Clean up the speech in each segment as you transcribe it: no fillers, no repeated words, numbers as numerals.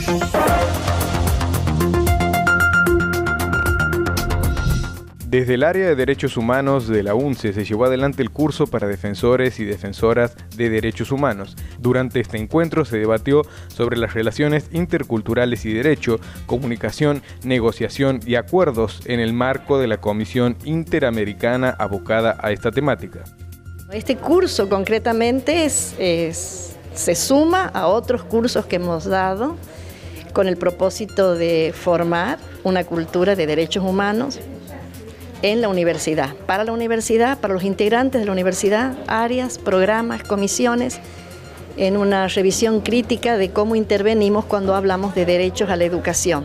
Desde el área de Derechos Humanos de la UNCE se llevó adelante el curso para defensores y defensoras de derechos humanos. Durante este encuentro se debatió sobre las relaciones interculturales y derecho, comunicación, negociación y acuerdos en el marco de la Comisión Interamericana abocada a esta temática. Este curso concretamente se suma a otros cursos que hemos dado con el propósito de formar una cultura de derechos humanos en la universidad, para los integrantes de la universidad, áreas, programas, comisiones, en una revisión crítica de cómo intervenimos cuando hablamos de derechos a la educación.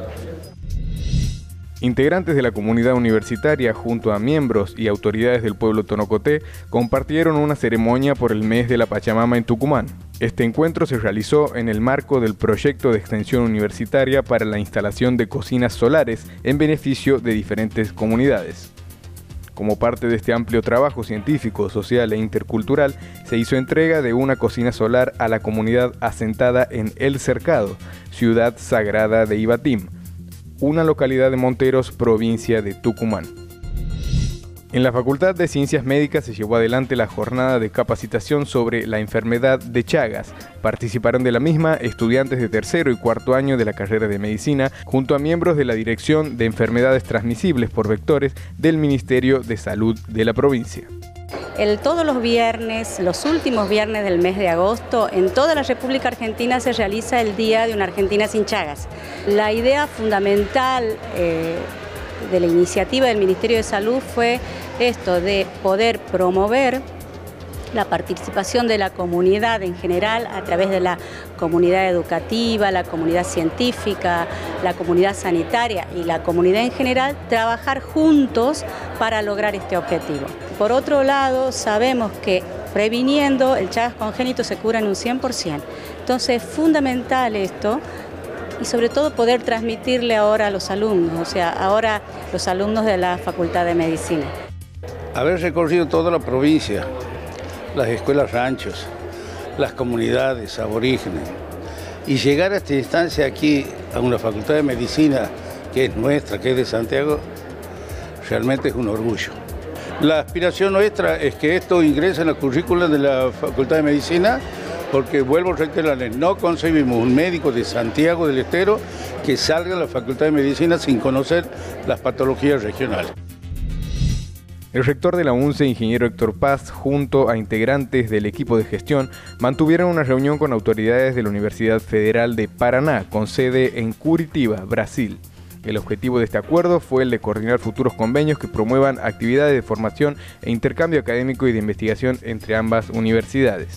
Integrantes de la comunidad universitaria, junto a miembros y autoridades del pueblo tonocoté, compartieron una ceremonia por el mes de la Pachamama en Tucumán. Este encuentro se realizó en el marco del proyecto de extensión universitaria para la instalación de cocinas solares en beneficio de diferentes comunidades. Como parte de este amplio trabajo científico, social e intercultural, se hizo entrega de una cocina solar a la comunidad asentada en El Cercado, ciudad sagrada de Ibatim, una localidad de Monteros, provincia de Tucumán. En la Facultad de Ciencias Médicas se llevó adelante la jornada de capacitación sobre la enfermedad de Chagas. Participaron de la misma estudiantes de tercero y cuarto año de la carrera de Medicina, junto a miembros de la Dirección de Enfermedades Transmisibles por Vectores del Ministerio de Salud de la provincia. Todos los viernes, los últimos viernes del mes de agosto, en toda la República Argentina se realiza el Día de una Argentina sin Chagas. La idea fundamental de la iniciativa del Ministerio de Salud fue esto de poder promover la participación de la comunidad en general a través de la comunidad educativa, la comunidad científica, la comunidad sanitaria y la comunidad en general, trabajar juntos para lograr este objetivo. Por otro lado, sabemos que previniendo el Chagas congénito se cura en un 100%. Entonces es fundamental esto y sobre todo poder transmitirle ahora a los alumnos, o sea, ahora los alumnos de la Facultad de Medicina. Haber recorrido toda la provincia, las escuelas ranchos, las comunidades aborígenes y llegar a esta instancia aquí a una Facultad de Medicina que es nuestra, que es de Santiago, realmente es un orgullo. La aspiración nuestra es que esto ingrese en la currícula de la Facultad de Medicina, porque vuelvo a reiterarles, no concebimos un médico de Santiago del Estero que salga a la Facultad de Medicina sin conocer las patologías regionales. El rector de la UNCE, ingeniero Héctor Paz, junto a integrantes del equipo de gestión, mantuvieron una reunión con autoridades de la Universidad Federal de Paraná, con sede en Curitiba, Brasil. El objetivo de este acuerdo fue el de coordinar futuros convenios que promuevan actividades de formación e intercambio académico y de investigación entre ambas universidades.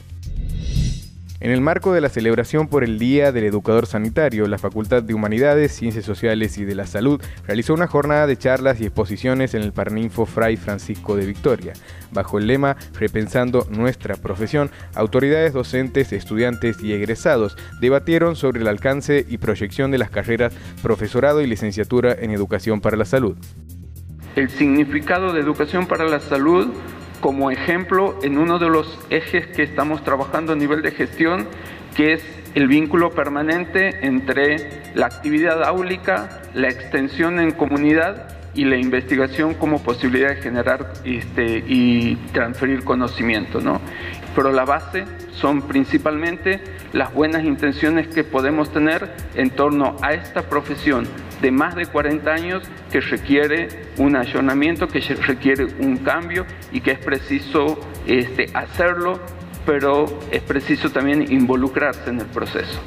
En el marco de la celebración por el Día del Educador Sanitario, la Facultad de Humanidades, Ciencias Sociales y de la Salud realizó una jornada de charlas y exposiciones en el Paraninfo Fray Francisco de Victoria. Bajo el lema Repensando nuestra profesión, autoridades docentes, estudiantes y egresados debatieron sobre el alcance y proyección de las carreras profesorado y licenciatura en Educación para la Salud. El significado de Educación para la Salud como ejemplo en uno de los ejes que estamos trabajando a nivel de gestión, que es el vínculo permanente entre la actividad áulica, la extensión en comunidad y la investigación como posibilidad de generar y transferir conocimiento, ¿no? Pero la base son principalmente las buenas intenciones que podemos tener en torno a esta profesión de más de 40 años que requiere un ayornamiento, que requiere un cambio y que es preciso hacerlo, pero es preciso también involucrarse en el proceso.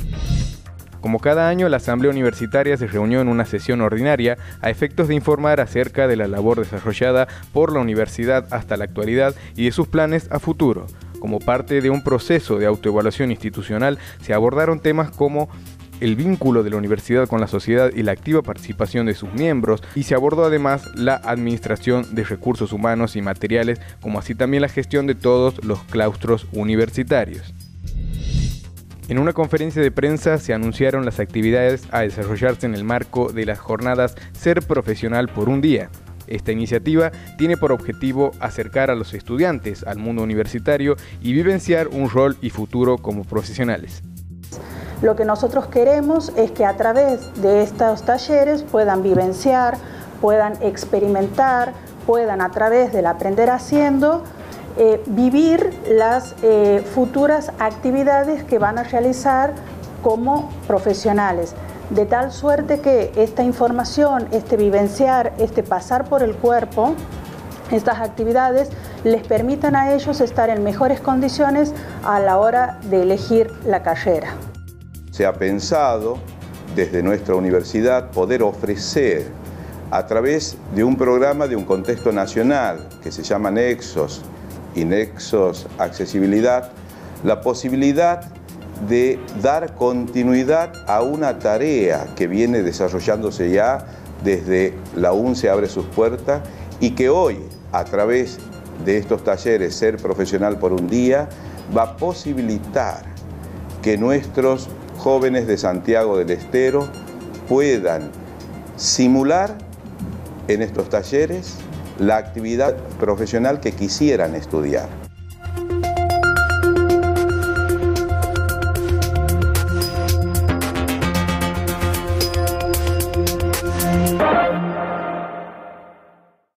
Como cada año, la Asamblea Universitaria se reunió en una sesión ordinaria a efectos de informar acerca de la labor desarrollada por la universidad hasta la actualidad y de sus planes a futuro. Como parte de un proceso de autoevaluación institucional, se abordaron temas como el vínculo de la universidad con la sociedad y la activa participación de sus miembros, y se abordó además la administración de recursos humanos y materiales, como así también la gestión de todos los claustros universitarios. En una conferencia de prensa se anunciaron las actividades a desarrollarse en el marco de las jornadas Ser Profesional por un Día. Esta iniciativa tiene por objetivo acercar a los estudiantes al mundo universitario y vivenciar un rol y futuro como profesionales. Lo que nosotros queremos es que a través de estos talleres puedan vivenciar, puedan experimentar, puedan a través del aprender haciendo, vivir las futuras actividades que van a realizar como profesionales. De tal suerte que esta información, este vivenciar, este pasar por el cuerpo, estas actividades les permitan a ellos estar en mejores condiciones a la hora de elegir la carrera. Se ha pensado desde nuestra universidad poder ofrecer a través de un programa de un contexto nacional que se llama Nexos y Nexos Accesibilidad, la posibilidad de dar continuidad a una tarea que viene desarrollándose ya desde la UNCE abre sus puertas y que hoy, a través de estos talleres Ser Profesional por un Día, va a posibilitar que nuestros jóvenes de Santiago del Estero puedan simular en estos talleres la actividad profesional que quisieran estudiar.